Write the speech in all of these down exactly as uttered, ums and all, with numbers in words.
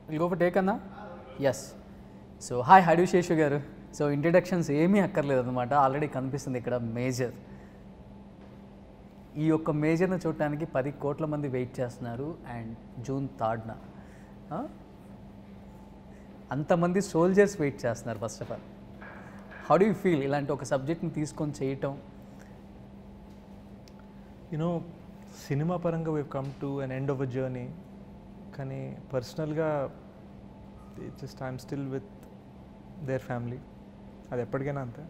Will go for take అన్నా. Yes. So hi హడు శేషు గారు. సో ఇంట్రడక్షన్స్ ఏమీ అక్కర్లేదు అనమాట, ఆల్రెడీ కనిపిస్తుంది ఇక్కడ మేజర్. ఈ యొక్క మేజర్ని చూడటానికి పది కోట్ల మంది వెయిట్ చేస్తున్నారు. అండ్ జూన్ థర్డ్న అంతమంది సోల్జర్స్ వెయిట్ చేస్తున్నారు. First of all how do you feel ఇలాంటి ఒక సబ్జెక్ట్ని తీసుకొని చేయటం? యూనో సినిమా పరంగా we come to an end of a journey, కానీ పర్సనల్గా just I'm still with their family. అది ఎప్పటికైనా అంతే.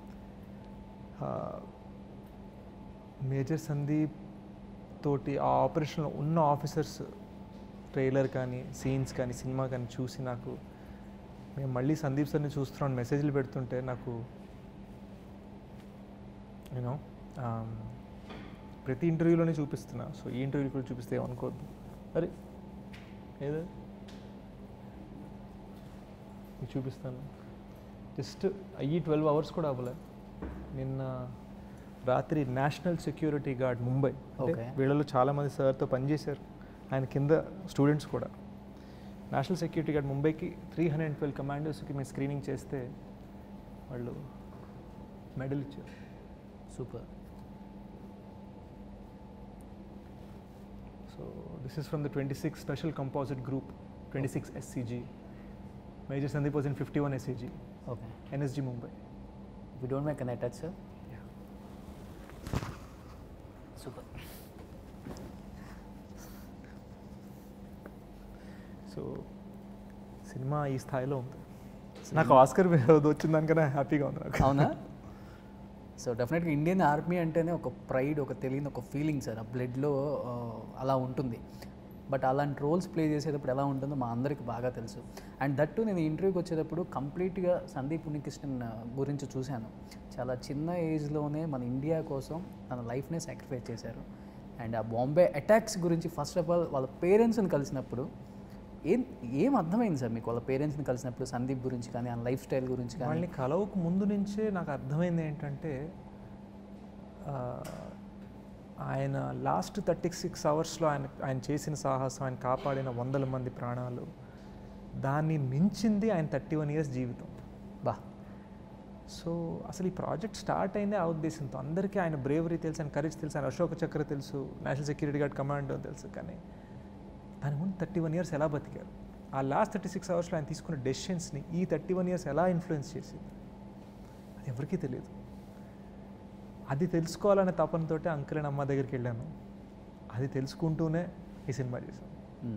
మేజర్ సందీప్ తోటి ఆ ఆపరేషన్లో ఉన్న ఆఫీసర్స్ ట్రైలర్ కానీ సీన్స్ కానీ సినిమా కానీ చూసి నాకు మేము మళ్ళీ సందీప్ సార్ని చూస్తున్నాను మెసేజ్లు పెడుతుంటే నాకు యూనో ప్రతి ఇంటర్వ్యూలోనే చూపిస్తున్నా. సో ఈ ఇంటర్వ్యూ కూడా చూపిస్తే ఏమనుకోవద్దు. అరే ఏదో మీకు చూపిస్తాను. జస్ట్ అయ్యి ట్వెల్వ్ అవర్స్ కూడా అవ్వలే. నిన్న రాత్రి national security guard Mumbai, okay, వీళ్ళలో చాలామంది సార్తో పనిచేశారు, ఆయన కింద స్టూడెంట్స్ కూడా. నేషనల్ సెక్యూరిటీ గార్డ్ ముంబైకి త్రీ హండ్రెడ్ అండ్ ట్వెల్వ్ కమాండర్స్కి మేము స్క్రీనింగ్ చేస్తే వాళ్ళు మెడల్ ఇచ్చారు. Super. So this is from the twenty six special composite group, twenty six SCG. Major Sandeep was in fifty one SCG, okay, NSG Mumbai. We don't make an attach sir. Super. So cinema ఈ స్థాయిలో ఉంది. నాకు Oscar వచ్చిన దానికన్నా హ్యాపీగా ఉంది నాకు. అవునా? సో డెఫినెట్గా ఇండియన్ ఆర్మీ అంటేనే ఒక ప్రైడ్, ఒక తెలియని ఒక ఫీలింగ్ సార్, ఆ బ్లడ్లో అలా ఉంటుంది. బట్ అలాంటి రోల్స్ ప్లే చేసేటప్పుడు ఎలా ఉంటుందో మా అందరికి బాగా తెలుసు. అండ్ దట్టు నేను ఇంటర్వ్యూకి వచ్చేటప్పుడు కంప్లీట్గా సందీప్ ఉన్నికృష్ణన్ గురించి చూశాను. చాలా చిన్న ఏజ్లోనే మన ఇండియా కోసం తన లైఫ్నే సాక్రిఫైస్ చేశారు. అండ్ ఆ బాంబే అటాక్స్ గురించి ఫస్ట్ ఆఫ్ ఆల్ వాళ్ళ పేరెంట్స్ని కలిసినప్పుడు ఏం ఏం అర్థమైంది సార్ మీకు వాళ్ళ పేరెంట్స్ని కలిసినప్పుడు సందీప్ గురించి కానీ, ఆ లైఫ్ స్టైల్ గురించి కానీ? వాళ్ళని కలవకు ముందు నుంచే నాకు అర్థమైంది ఏంటంటే ఆయన లాస్ట్ థర్టీ సిక్స్ అవర్స్లో ఆయన ఆయన చేసిన సాహసం, ఆయన కాపాడిన వందల మంది ప్రాణాలు, దాన్ని మించింది ఆయన థర్టీ వన్ ఇయర్స్ జీవితం. బా. సో అసలు ఈ ప్రాజెక్ట్ స్టార్ట్ అయిందే ఆ ఉద్దేశంతో. అందరికీ ఆయన బ్రేవరీ తెలుసు, ఆయన కరేజ్ తెలుసు, ఆయన అశోక చక్ర తెలుసు, నేషనల్ సెక్యూరిటీ గార్డ్ కమాండర్ తెలుసు, కానీ దాని ముందు థర్టీ వన్ ఇయర్స్ ఎలా బతికారు, ఆ లాస్ట్ థర్టీ సిక్స్ అవర్స్లో ఆయన తీసుకున్న డెసిషన్స్ని ఈ థర్టీ వన్ ఇయర్స్ ఎలా ఇన్ఫ్లుయెన్స్ చేసింది అది ఎవరికీ తెలియదు. అది తెలుసుకోవాలనే తపనతో అంకుల్ అండ్ అమ్మ దగ్గరికి వెళ్ళాను. అది తెలుసుకుంటూనే ఈ సినిమా చేశాను.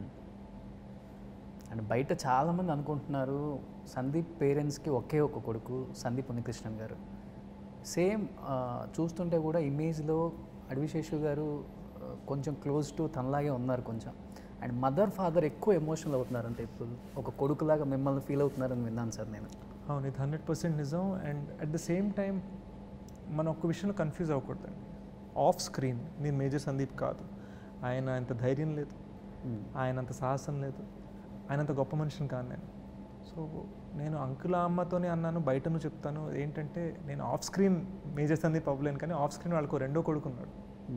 అండ్ బయట చాలామంది అనుకుంటున్నారు సందీప్ పేరెంట్స్కి ఒకే ఒక కొడుకు సందీప్ ఉన్నికృష్ణన్ గారు. సేమ్ చూస్తుంటే కూడా ఇమేజ్లో అడవిశేషు గారు కొంచెం క్లోజ్ టు తనలాగే ఉన్నారు కొంచెం. అండ్ మదర్ ఫాదర్ ఎక్కువ ఎమోషనల్ అవుతున్నారంటే ఇప్పుడు ఒక కొడుకులాగా మిమ్మల్ని ఫీల్ అవుతున్నారని విన్నాను సార్ నేను. అవును, ఇది హండ్రెడ్ పర్సెంట్ నిజం. And at the same time మనం ఒక్క విషయంలో కన్ఫ్యూజ్ అవ్వకూడదండి. ఆఫ్ స్క్రీన్ నేను మేజర్ సందీప్ కాదు. ఆయన అంత ధైర్యం లేదు, ఆయన అంత సాహసం లేదు, ఆయన అంత గొప్ప మనిషిని కాదు నేను. సో నేను అంకుల అమ్మతోనే అన్నాను, బయటను చెప్తాను ఏంటంటే నేను ఆఫ్ స్క్రీన్ మేజర్ సందీప్ అవ్వలేను, కానీ ఆఫ్ స్క్రీన్ వాళ్ళకు రెండో కొడుకున్నాడు.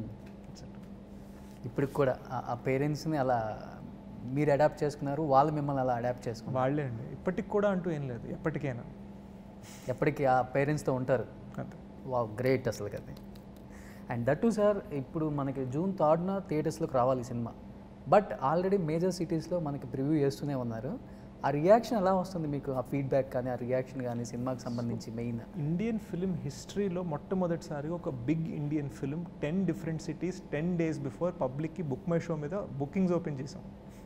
ఇప్పటికి కూడా ఆ పేరెంట్స్ని అలా మీరు అడాప్ట్ చేసుకున్నారు, వాళ్ళు మిమ్మల్ని అలా అడాప్ట్ చేసుకున్నారు. వాళ్ళే అండి, ఇప్పటికి కూడా అంటూ ఏం లేదు, ఎప్పటికైనా ఎప్పటికీ ఆ పేరెంట్స్తో ఉంటారు. అంతే. వా గ్రేట్ అసలు కదా. అండ్ దట్టు సార్ ఇప్పుడు మనకి జూన్ థర్డ్న థియేటర్స్లోకి రావాలి ఈ సినిమా, బట్ ఆల్రెడీ మేజర్ సిటీస్లో మనకి ప్రివ్యూ చేస్తూనే ఉన్నారు. ఆ రియాక్షన్ ఎలా వస్తుంది మీకు, ఆ ఫీడ్బ్యాక్ కానీ ఆ రియాక్షన్ కానీ సినిమాకి సంబంధించి? మెయిన్ ఇండియన్ ఫిలిం హిస్టరీలో మొట్టమొదటిసారిగా ఒక big Indian film ten different cities ten days before పబ్లిక్కి బుక్ మై షో మీద బుకింగ్స్ ఓపెన్ చేసాం.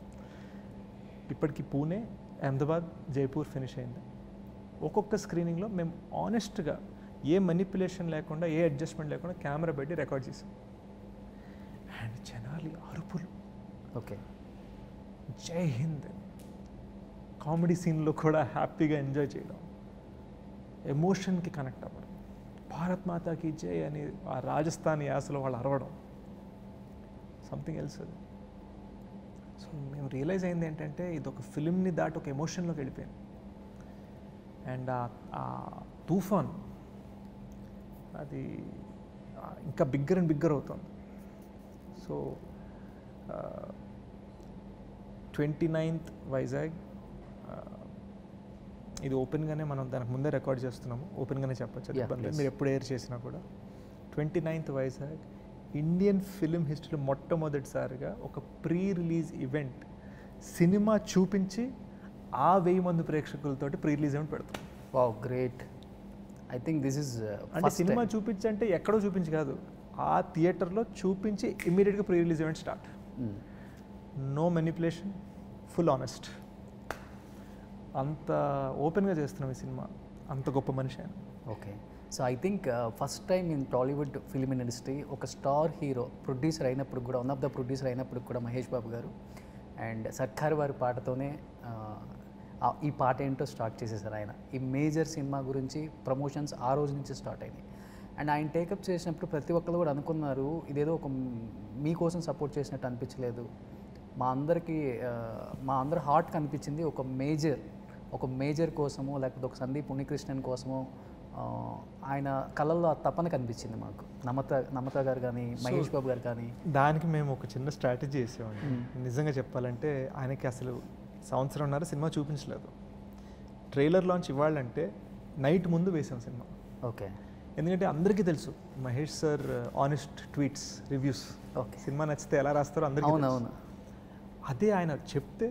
ఇప్పటికి పూణే, అహ్మదాబాద్, జైపూర్ ఫినిష్ అయింది. ఒక్కొక్క స్క్రీనింగ్లో మేము ఆనెస్ట్గా ఏ మనిపులేషన్ లేకుండా, ఏ అడ్జస్ట్మెంట్ లేకుండా కెమెరా పెట్టి రికార్డ్ చేసాం. అండ్ జనాలి అరుపులు, ఓకే, జై హింద్, కామెడీ సీన్లో కూడా హ్యాపీగా ఎంజాయ్ చేయడం, ఎమోషన్కి కనెక్ట్ అవ్వడం, భారత్ మాతాకి జై అని ఆ రాజస్థాన్ యాసలో వాళ్ళు అరవడం, సంథింగ్ ఎల్స్ అది. సో మేము రియలైజ్ అయింది ఏంటంటే ఇది ఒక ఫిలింని దాటి ఒక ఎమోషన్లోకి వెళ్ళిపోయింది. అండ్ ఆ తుఫాన్ అది ఇంకా బిగ్గర్ అండ్ బిగ్గర్ అవుతుంది. సో ట్వంటీ నైన్త్ వైజాగ్, ఇది ఓపెన్గానే మనం దానికి ముందే రికార్డ్ చేస్తున్నాము, ఓపెన్గానే చెప్పచ్చు, Yeah, please. మీరు ఎప్పుడు ఎయిర్ చేసినా కూడా. Twenty ninth Vizag Indian film హిస్టరీలో మొట్టమొదటిసారిగా ఒక ప్రీ రిలీజ్ ఈవెంట్ సినిమా చూపించి ఆ వెయ్యి మంది ప్రేక్షకులతోటి ప్రీ రిలీజ్ ఈవెంట్ పెడతాం. Wow, great. I think this is అంటే సినిమా చూపించి అంటే ఎక్కడో చూపించి కాదు, ఆ థియేటర్లో చూపించి ఇమ్మీడియట్గా pre release event start. No manipulation, full honest. అంత ఓపెన్గా చేస్తున్నాం ఈ సినిమా, అంత గొప్ప మనిషి ఆయన. Okay, so I think first time in Tollywood film industry ఒక స్టార్ హీరో ప్రొడ్యూసర్ అయినప్పుడు కూడా, వన్ ఆఫ్ ద ప్రొడ్యూసర్ అయినప్పుడు కూడా మహేష్ బాబు గారు అండ్ సర్కార్ వారి పాటతోనే ఈ పాట ఏంటో స్టార్ట్ చేసేసారు ఆయన. ఈ మేజర్ సినిమా గురించి ప్రమోషన్స్ ఆ రోజు నుంచి స్టార్ట్ అయినాయి. అండ్ ఆయన టేకప్ చేసినప్పుడు ప్రతి ఒక్కరు కూడా అనుకున్నారు ఇదేదో ఒక మీకోసం సపోర్ట్ చేసినట్టు అనిపించలేదు, మా అందరికీ మా అందరి హార్ట్కి అనిపించింది ఒక మేజర్ ఒక మేజర్ కోసమో లేకపోతే ఒక సందీప్ ఉన్నికృష్ణన్ కోసమో ఆయన కళల్లో ఆ తపన కనిపించింది మాకు. నమత నమత గారు కానీ మహేష్ బాబు గారు కానీ. దానికి మేము ఒక చిన్న స్ట్రాటజీ చేసామండి. నిజంగా చెప్పాలంటే ఆయనకి అసలు సంవత్సరంన్నర సినిమా చూపించలేదు. ట్రైలర్ లాంచ్ ఇవ్వాలంటే నైట్ ముందు వేసాం సినిమా. ఓకే, ఎందుకంటే అందరికీ తెలుసు Mahesh sir honest tweets, reviews. Okay, cinema నచ్చితే ఎలా రాస్తారో అందరికీ తెలుసు. అవునవును. అదే ఆయన చెప్తే,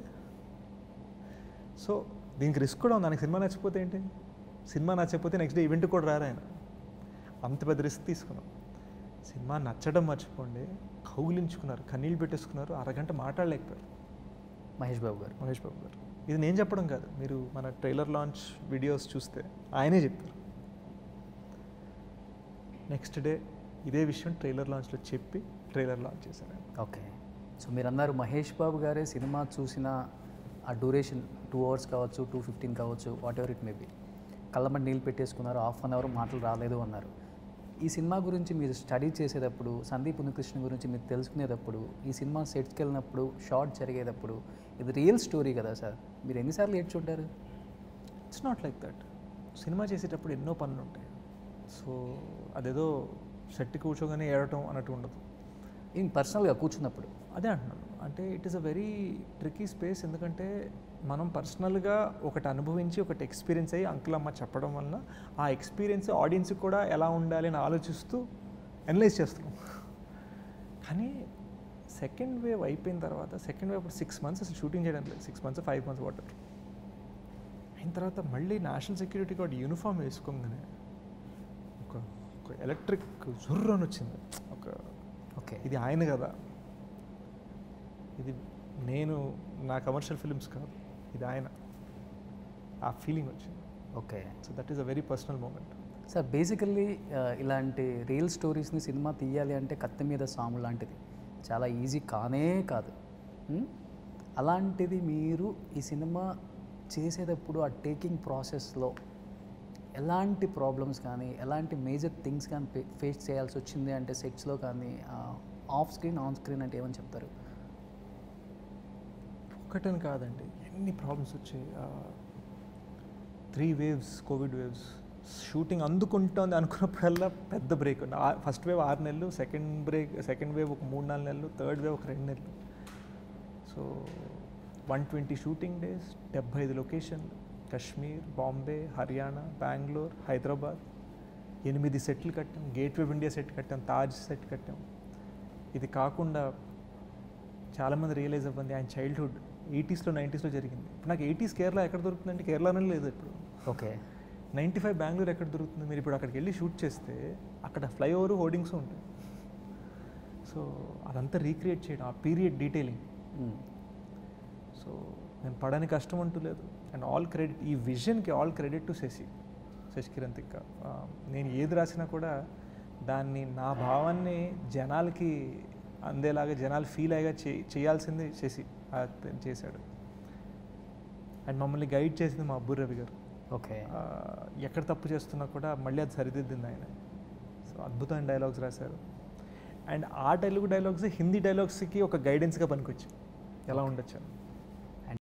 సో దీనికి రిస్క్ కూడా ఉంది. ఆయనకి సినిమా నచ్చిపోతే ఏంటి, సినిమా నచ్చకపోతే నెక్స్ట్ డే ఈవెంట్ కూడా రారు ఆయన. అంత పెద్ద రిస్క్ తీసుకున్నాం. సినిమా నచ్చడం మర్చిపోండి, కౌగిలించుకున్నారు, కన్నీళ్ళు పెట్టేసుకున్నారు, అరగంట మాట్లాడలేకపోయారు మహేష్ బాబు గారు. మహేష్ బాబు గారు ఇది నేను చెప్పడం కాదు, మీరు మన ట్రైలర్ లాంచ్ వీడియోస్ చూస్తే ఆయనే చెప్పారు. నెక్స్ట్ డే ఇదే విషయం ట్రైలర్ లాంచ్లో చెప్పి ట్రైలర్ లాంచ్ చేశాను. ఓకే, సో మీరు అన్నారు మహేష్ బాబు గారే సినిమా చూసిన ఆ డ్యూరేషన్ టూ అవర్స్ కావచ్చు, టూ ఫిఫ్టీన్ కావచ్చు, whatever it may be, కళ్ళమని నీళ్ళు పెట్టేసుకున్నారు, హాఫ్ అన్ అవర్ మాటలు రాలేదు అన్నారు. ఈ సినిమా గురించి మీరు స్టడీ చేసేటప్పుడు, సందీప్ ఉన్నికృష్ణ గురించి మీరు తెలుసుకునేటప్పుడు, ఈ సినిమా సెట్స్కి వెళ్ళినప్పుడు, షార్ట్ జరిగేటప్పుడు, ఇది రియల్ స్టోరీ కదా సార్, మీరు ఎన్నిసార్లు ఏడ్చుంటారు? It's not like that. Cinema చేసేటప్పుడు ఎన్నో పనులు ఉంటాయి. సో అదేదో సెట్ కూర్చోగానే ఏడటం అన్నట్టు ఉండదు. ఇన్ పర్సనల్గా కూర్చున్నప్పుడు అదే అంటున్నాను. అంటే it is a very tricky space. ఎందుకంటే మనం పర్సనల్గా ఒకటి అనుభవించి ఒకటి ఎక్స్పీరియన్స్ అయ్యి అంకుల్ అమ్మ చెప్పడం వలన ఆ ఎక్స్పీరియన్స్ ఆడియన్స్కి కూడా ఎలా ఉండాలి అని ఆలోచిస్తూ అనలైజ్ చేస్తున్నాం. కానీ సెకండ్ వేవ్ అయిపోయిన తర్వాత, సెకండ్ వేవ్ అప్పుడు సిక్స్ మంత్స్ అసలు షూటింగ్ చేయడం లేదు, సిక్స్ మంత్స్ ఫైవ్ మంత్స్ వాటర్ అయిన తర్వాత మళ్ళీ నేషనల్ సెక్యూరిటీ గార్డ్ యూనిఫామ్ వేసుకోగానే ఒక ఒక ఎలక్ట్రిక్ జుర్రు అని వచ్చింది. ఒక ఓకే, ఇది ఆయన కదా, ఇది నేను నా కమర్షియల్ ఫిలిమ్స్ కాదు, ఇది ఆయన, ఆ ఫీలింగ్ వచ్చింది. Okay, so that is a very personal moment. Sir basically ఇలాంటి రియల్ స్టోరీస్ని సినిమా తీయాలి అంటే కత్తి మీద సాము లాంటిది, చాలా ఈజీ కానే కాదు. మ్? అలాంటిది మీరు ఈ సినిమా చేసేటప్పుడు ఆ టేకింగ్ ప్రాసెస్లో ఎలాంటి ప్రాబ్లమ్స్ కానీ ఎలాంటి మేజర్ థింగ్స్ కానీ ఫేస్ చేయాల్సి వచ్చింది అంటే సెట్స్లో కానీ, ఆఫ్ స్క్రీన్ ఆన్ స్క్రీన్ అంటే ఏమని చెప్తారు? ఒకటని కాదండి, ఎన్ని ప్రాబ్లమ్స్ వచ్చాయి. Three waves, Covid waves, shooting అందుకుంటుంది అనుకున్నప్పుడల్లా పెద్ద బ్రేక్. ఫస్ట్ వేవ్ ఆరు నెలలు, సెకండ్ బ్రేక్ సెకండ్ వేవ్ ఒక మూడు నాలుగు నెలలు, థర్డ్ వేవ్ ఒక రెండు నెలలు. So one twenty shooting days, డెబ్బై ఐదు లొకేషన్లు, కశ్మీర్, బాంబే, హర్యానా, బెంగళూరు, హైదరాబాద్, ఎనిమిది సెట్లు కట్టాం, గేట్వే ఆఫ్ ఇండియా సెట్ కట్టాం, తాజ్ సెట్ కట్టాం. ఇది కాకుండా చాలామంది రియలైజ్ అవ్వండి ఆయన చైల్డ్హుడ్ ఎయిటీస్లో నైంటీస్లో జరిగింది. ఇప్పుడు నాకు ఎయిటీస్ కేరళ ఎక్కడ దొరుకుతుందంటే కేరళనే లేదు ఇప్పుడు. ఓకే, నైంటీ ఫైవ్ బెంగళూరు ఎక్కడ దొరుకుతుంది? మీరు ఇప్పుడు అక్కడికి వెళ్ళి షూట్ చేస్తే అక్కడ ఫ్లైఓవర్ హోర్డింగ్స్ ఉంటాయి. సో అదంతా రీక్రియేట్ చేయడం, ఆ పీరియడ్ డీటెయిలింగ్. సో నేను పడని కష్టం అంటూ లేదు. అండ్ ఆల్ క్రెడిట్, ఈ విజన్కి all credit to Sashi Sashikiran Tikka. నేను ఏది రాసినా కూడా దాన్ని, నా భావాన్ని జనాలకి అందేలాగా, జనాలు ఫీల్ అయ్యేగా చే చేయాల్సింది శశి చేశాడు. అండ్ మమ్మల్ని గైడ్ చేసింది మా అబ్బు రవి గారు. ఓకే, ఎక్కడ తప్పు చేస్తున్నా కూడా మళ్ళీ అది సరిదిద్దింది ఆయన. సో అద్భుతమైన డైలాగ్స్ రాశారు. అండ్ ఆ తెలుగు డైలాగ్స్ హిందీ డైలాగ్స్కి ఒక గైడెన్స్గా పనికొచ్చి ఎలా ఉండొచ్చు.